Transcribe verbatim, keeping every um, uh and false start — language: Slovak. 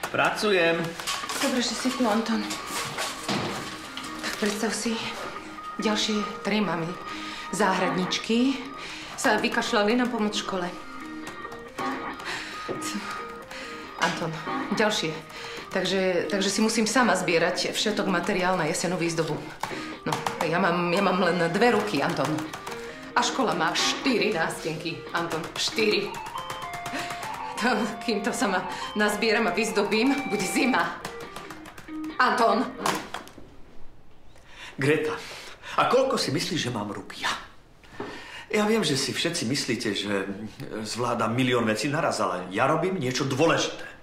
Pracujem. Dobre, že si tu, Anton. Tak predstav si, ďalšie tri mamy, záhradničky, sa vykašľali na pomoc škole. Anton, ďalšie. Takže, takže si musím sama zbierať všetok materiál na jesenovú výzdobu. No, ja mám, ja mám len dve ruky, Anton. A škola má štyri nástenky, Anton, štyri. To, kým to sama nazbieram a vyzdobím, bude zima. Anton! Greta, a koľko si myslíš, že mám rúk ja? Ja viem, že si všetci myslíte, že zvládam milión vecí naraz, ale ja robím niečo dôležité.